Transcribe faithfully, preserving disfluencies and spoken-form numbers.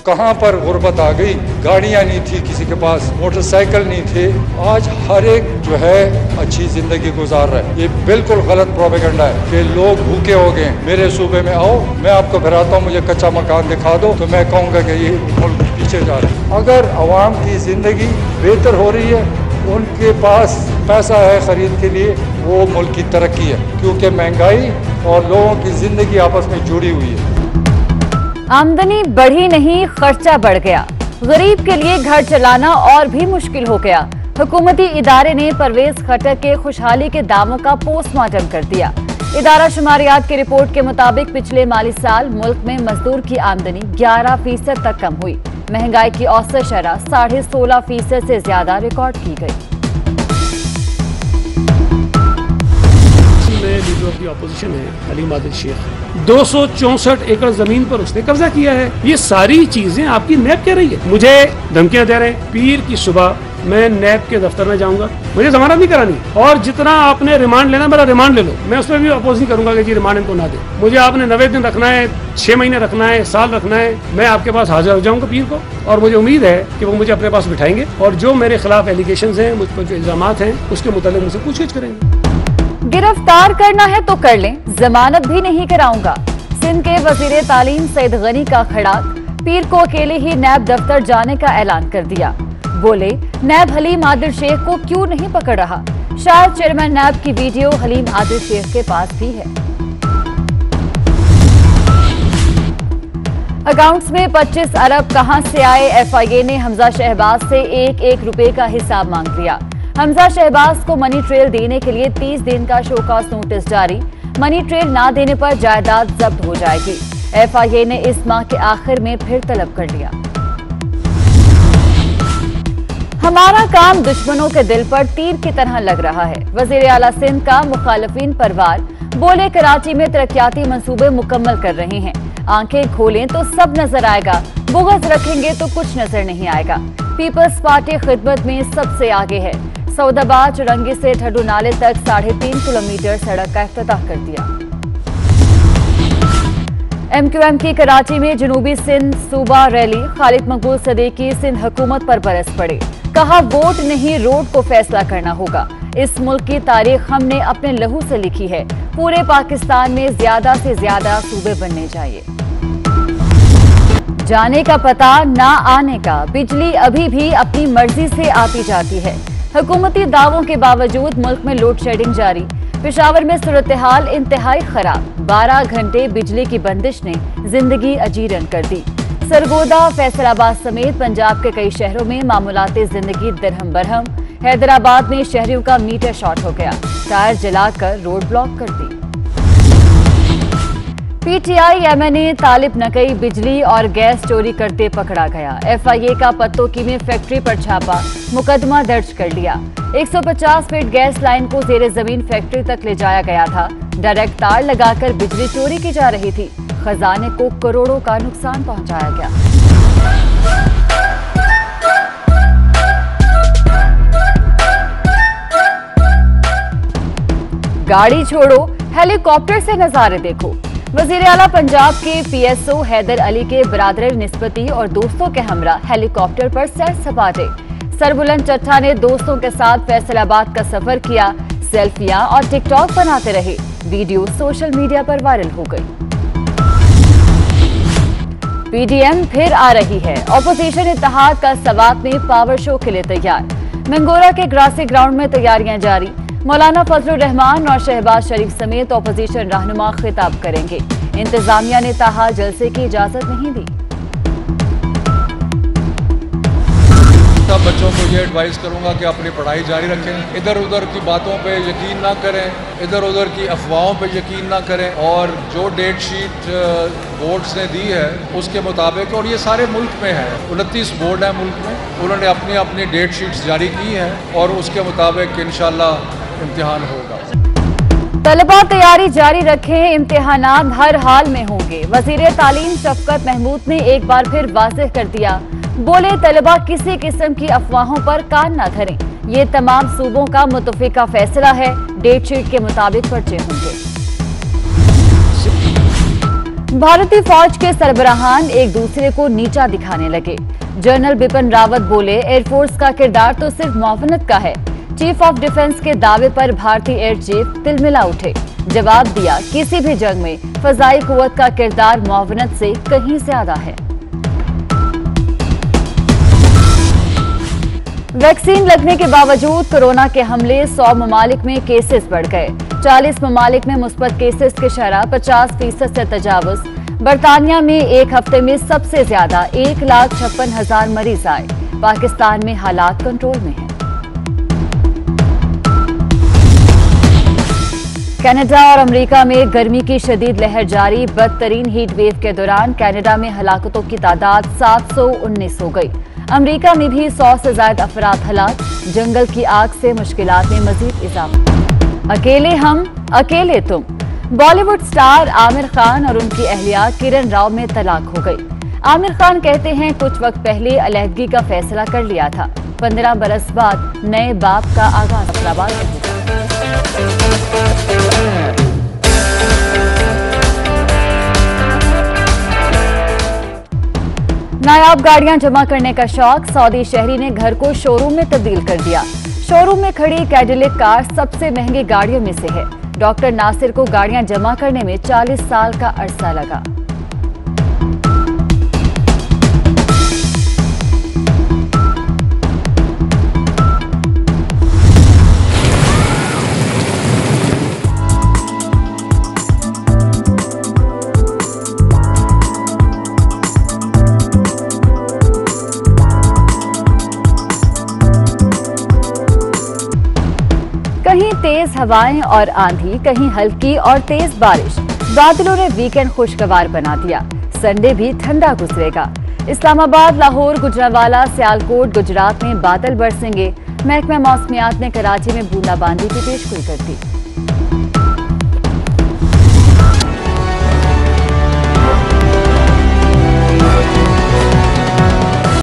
कहाँ पर गुर्बत आ गई। गाड़ियाँ नहीं थी किसी के पास, मोटरसाइकिल नहीं थे। आज हर एक जो है अच्छी जिंदगी गुजार रहा है। ये बिल्कुल गलत प्रोपेगेंडा है कि लोग भूखे हो गए। मेरे सूबे में आओ, मैं आपको घराता हूँ, मुझे कच्चा मकान दिखा दो तो मैं कहूँगा कि ये मुल्क पीछे जा रहा है। अगर अवाम की जिंदगी बेहतर हो रही है, उनके पास पैसा है खरीद के लिए, वो मुल्क की तरक्की है, क्योंकि महंगाई और लोगों की जिंदगी आपस में जुड़ी हुई है। आमदनी बढ़ी नहीं, खर्चा बढ़ गया। गरीब के लिए घर चलाना और भी मुश्किल हो गया। हुकूमती इदारे ने परवेज खट्टर के खुशहाली के दावों का पोस्टमार्टम कर दिया। इदारा शुमारियात की रिपोर्ट के मुताबिक पिछले माली साल मुल्क में मजदूर की आमदनी ग्यारह फीसद तक कम हुई। महंगाई की औसत शरह साढ़े सोलह फीसद से ज्यादा रिकॉर्ड की गई। लीडर ऑफ द ऑपोजिशन है हलीम आदिल शेख, दो सौ चौसठ एकड़ जमीन पर उसने कब्जा किया है। ये सारी चीजें आपकी नैब कह रही है। मुझे धमकियां दे रहे हैं, पीर की सुबह मैं नैब के दफ्तर में जाऊंगा, मुझे जमानत नहीं करानी, और जितना आपने रिमांड लेना मेरा रिमांड ले लो, मैं उसमें भी अपोज नहीं करूंगा कि जी रिमांड इनको ना दे। मुझे आपने नब्बे दिन रखना है, छह महीने रखना है, साल रखना है, मैं आपके पास हाजिर हो जाऊंगा पीर को, और मुझे उम्मीद है कि वो मुझे अपने पास बिठाएंगे और जो मेरे खिलाफ एलिगेशंस हैं, मुझ पर जो इल्जामात हैं, उसके मुतालिक मुझसे पूछगिछ करेंगे। गिरफ्तार करना है तो कर लें, जमानत भी नहीं कराऊंगा। सिंध के वजीर तालीम सईद गनी का खड़ाक, पीर को अकेले ही नैब दफ्तर जाने का ऐलान कर दिया। बोले, नैब हलीम आदिल शेख को क्यों नहीं पकड़ रहा। शायद चेयरमैन नैब की वीडियो हलीम आदिल शेख के पास भी है। अकाउंट्स में पच्चीस अरब कहां से आए। एफआईए ने हमजा शहबाज से एक एक रुपए का हिसाब मांग लिया। हमजा शहबाज को मनी ट्रेल देने के लिए तीस दिन का शोकॉज नोटिस जारी। मनी ट्रेल ना देने पर जायदाद जब्त हो जाएगी। एफआईए ने इस माह के आखिर में फिर तलब कर लिया। हमारा काम दुश्मनों के दिल पर तीर की तरह लग रहा है। वजीर आला सिंध का मुखालिफिन पर वार। बोले, कराची में तरक्याती मंसूबे मुकम्मल कर रहे हैं। आंखें खोलें तो सब नजर आएगा, बुग़्ज़ रखेंगे तो कुछ नजर नहीं आएगा। पीपल्स पार्टी खिदमत में सबसे आगे है। सौदाबाद चुरंगी से ठडू नाले तक साढ़े तीन किलोमीटर सड़क का इफ्तिताह कर दिया। एमक्यूएम की कराची में जनूबी सिंध सूबा रैली। खालिद मकबूल सदीकी सिंध हुकूमत पर बरस पड़े। कहा, वोट नहीं रोड को फैसला करना होगा। इस मुल्क की तारीख हमने अपने लहू से लिखी है। पूरे पाकिस्तान में ज्यादा से ज्यादा सूबे बनने चाहिए। जाने का पता ना आने का। बिजली अभी भी अपनी मर्जी से आती जाती है। हुकूमती दावों के बावजूद मुल्क में लोड शेडिंग जारी। पेशावर में सूरत हाल इंतहाई खराब। बारह घंटे बिजली की बंदिश ने जिंदगी अजीरन कर दी। सरगोदा, फैसलाबाद समेत पंजाब के कई शहरों में मामूलाती जिंदगी दरहम बरहम। हैदराबाद में शहरियों का मीटर शॉर्ट हो गया, टायर जलाकर रोड ब्लॉक कर दी। पीटीआई एमएनए तालिब नकई बिजली और गैस चोरी करते पकड़ा गया। एफआईए का पत्तोकी में फैक्ट्री पर छापा, मुकदमा दर्ज कर लिया। एक सौ पचास फीट गैस लाइन को जेरे जमीन फैक्ट्री तक ले जाया गया था। डायरेक्ट तार लगाकर बिजली चोरी की जा रही थी। खजाने को करोड़ों का नुकसान पहुंचाया गया। गाड़ी छोड़ो, हेलीकॉप्टर से नजारे देखो। वजीर आला पंजाब के पीएसओ हैदर अली के बरादर निस्बती और दोस्तों के हमरा हेलीकॉप्टर पर सैर सपाटे। सरबुलंद चट्टा ने दोस्तों के साथ फैसलाबाद का सफर किया। सेल्फियां और टिकटॉक बनाते रहे। वीडियो सोशल मीडिया पर वायरल हो गई। पीडीएम फिर आ रही है। ऑपोजिशन इत्तेहाद का सवात में पावर शो के लिए तैयार। मंगोरा के ग्रासी ग्राउंड में तैयारियां जारी। मौलाना फजलुर रहमान और शहबाज शरीफ समेत ऑपोजिशन रहनुमा खिताब करेंगे। इंतजामिया ने ताहाल जलसे की इजाजत नहीं दी। सब बच्चों को ये एडवाइस करूंगा कि अपनी पढ़ाई जारी रखें। इधर उधर की बातों पे यकीन ना करें, इधर उधर की अफवाहों पे यकीन ना करें, और जो डेट शीट बोर्ड्स ने दी है उसके मुताबिक, और ये सारे मुल्क में है, उनतीस बोर्ड है मुल्क में, उन्होंने अपनी अपनी डेट शीट्स जारी की हैं और उसके मुताबिक इंशाल्लाह इम्तिहान होगा। तलबा तैयारी जारी रखें, इम्तिहानात हर हाल में होंगे। वजीर तालीम शफकत महमूद ने एक बार फिर वाज़ेह कर दिया। बोले, तलबा किसी किस्म की अफवाहों पर कान न धरें। ये तमाम सूबों का मुतफिका फैसला है। डेट शीट के मुताबिक पर्चे होंगे। भारतीय फौज के सरबराहान एक दूसरे को नीचा दिखाने लगे। जनरल बिपिन रावत बोले, एयरफोर्स का किरदार तो सिर्फ मुआवनत का है। चीफ ऑफ डिफेंस के दावे पर भारतीय एयर चीफ तिलमिला उठे। जवाब दिया, किसी भी जंग में फजाई कुव्वत का किरदार मुआवनत से कहीं ज्यादा है। वैक्सीन लगने के बावजूद कोरोना के हमले सौ ममालिक में केसेस बढ़ गए। चालीस ममालिक में मुस्बत केसेस की शरह पचास फीसद से तजावुज। बरतानिया में एक हफ्ते में सबसे ज्यादा एक लाख छप्पन हजार मरीज आए। पाकिस्तान में हालात कंट्रोल में हैं। कनाडा और अमेरिका में गर्मी की शदीद लहर जारी। बदतरीन हीट वेव के दौरान कनाडा में हलाकतों की तादाद सात सौ उन्नीस हो गई। अमेरिका में भी सौ से ज्यादा अफराद हलाक। जंगल की आग से मुश्किलात में मजीद इजाफा। अकेले हम, अकेले तुम। बॉलीवुड स्टार आमिर खान और उनकी अहलिया किरण राव में तलाक हो गई। आमिर खान कहते हैं, कुछ वक्त पहले अलहदगी का फैसला कर लिया था। पंद्रह बरस बाद नए बाप का आगाज फैसलाबाद में होगा। नायाब गाड़ियां जमा करने का शौक। सऊदी शहरी ने घर को शोरूम में तब्दील कर दिया। शोरूम में खड़ी कैडिलेक कार सबसे महंगी गाड़ियों में से है। डॉक्टर नासिर को गाड़ियां जमा करने में चालीस साल का अरसा लगा। कहीं तेज हवाएं और आंधी, कहीं हल्की और तेज बारिश। बादलों ने वीकेंड खुशगवार बना दिया। संडे भी ठंडा गुजरेगा। इस्लामाबाद, लाहौर, गुजरांवाला, सियालकोट, गुजरात में बादल बरसेंगे। महकमा मौसमियात ने कराची में बूंदाबांदी की पेशगोई कर दी।